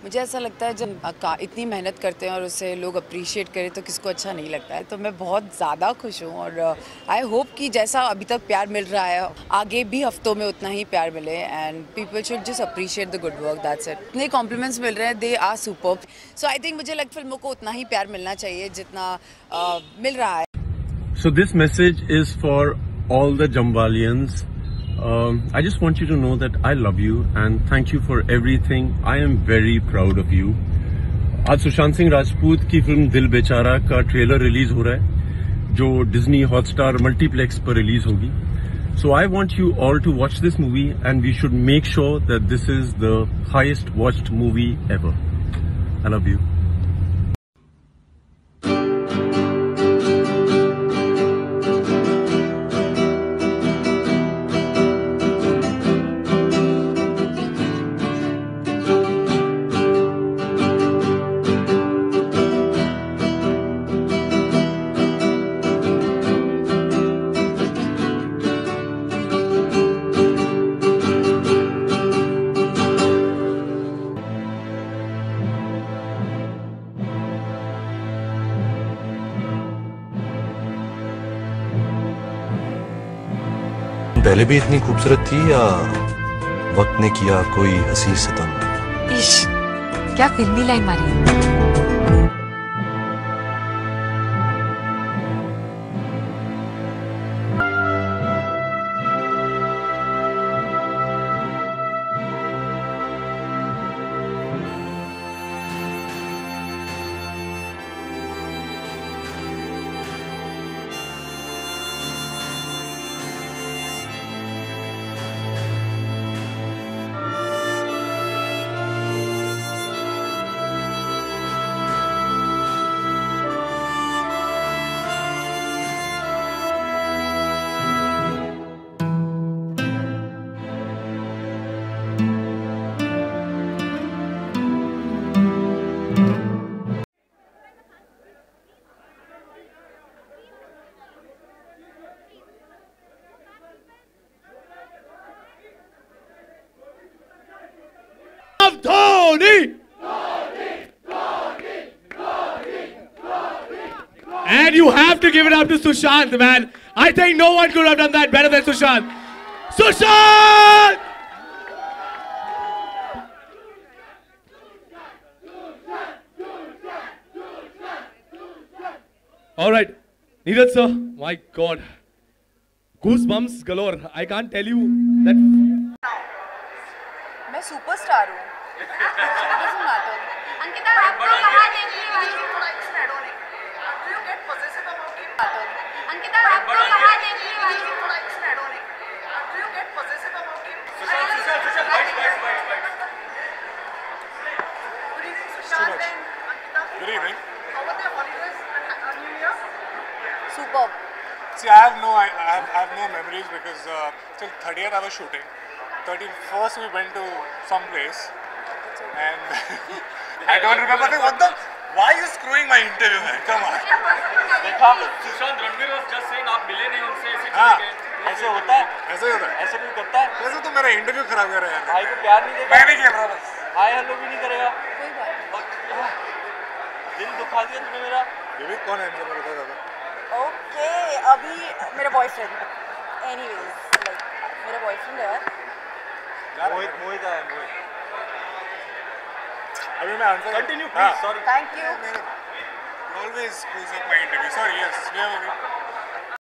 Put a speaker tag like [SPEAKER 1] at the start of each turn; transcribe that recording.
[SPEAKER 1] मुझे ऐसा लगता है जब इतनी मेहनत करते हैं और उसे लोग अप्रिशिएट करें तो किसको अच्छा नहीं लगता है। तो मैं बहुत ज़्यादा खुश हूँ और आई होप कि जैसा अभी तक प्यार मिल रहा है आगे भी हफ्तों में उतना ही प्यार मिले and people should just appreciate the good work, that's it. इतने कॉम्प्लीमेंट्स मिल रहे हैं, they are superb. So I think मुझे लगता है फिल्मों को उतना ही प्यार मिलना चाहिए जितना मिल रहा है।
[SPEAKER 2] So this message is for all the Jambalians. I just want you to know that I love you and thank you for everything. I am very proud of you. आज सुशांत सिंह राजपूत की फिल्म दिल बेचारा का ट्रेलर रिलीज हो रहा है जो Disney Hotstar multiplex पर रिलीज होगी. So I want you all to watch this movie and we should make sure that this is the highest watched movie ever. I love you.
[SPEAKER 3] पहले भी इतनी खूबसूरत थी या वक्त ने किया कोई हंसी सितम?
[SPEAKER 4] इश, क्या फिल्मी लाइन मारी है।
[SPEAKER 5] Dhoni! And you have to give it up to Sushant, man. I think no one could have done that better than Sushant. Sushant! All right, Neeraj sir, my God, goosebumps galore. I can't tell you that.
[SPEAKER 1] मैं superstar हूँ।
[SPEAKER 6] अंकिता आपको कहाँ देखने वाली अंकिता आपको कहाँ देखने वाली
[SPEAKER 7] Good evening.
[SPEAKER 1] Superb.
[SPEAKER 7] See, I have no memories because till 30th I was shooting. 31st we went to some place, and I don't remember. Why are you screwing my interview, man? Come on.
[SPEAKER 8] देखा Sushant Ranveer was just saying आप मिले नहीं उनसे ऐसे चले गए. ऐसे होता है?
[SPEAKER 7] ऐसे ही होता है.
[SPEAKER 8] ऐसे भी करता है?
[SPEAKER 7] वैसे तो मेरा इंटरव्यू खराब कर रहा है यार.
[SPEAKER 8] भाई को प्यार नहीं देगा.
[SPEAKER 7] मैं नहीं खेल रहा बस.
[SPEAKER 8] हाय हेलो भी नहीं करेगा.
[SPEAKER 1] कोई बात
[SPEAKER 8] दिल दुखा दिया तुमने मेरा.
[SPEAKER 7] ये भी कौन है मुझे बता दादा.
[SPEAKER 1] ओके, अभी मेरा बॉयफ्रेंड, एनीवेज लाइक मेरा बॉयफ्रेंड है
[SPEAKER 8] मोहित है मोहित.
[SPEAKER 7] अभी मैं answer.
[SPEAKER 8] Continue please. Sorry.
[SPEAKER 1] Thank you.
[SPEAKER 7] Always screws up my interview. Sorry, yes.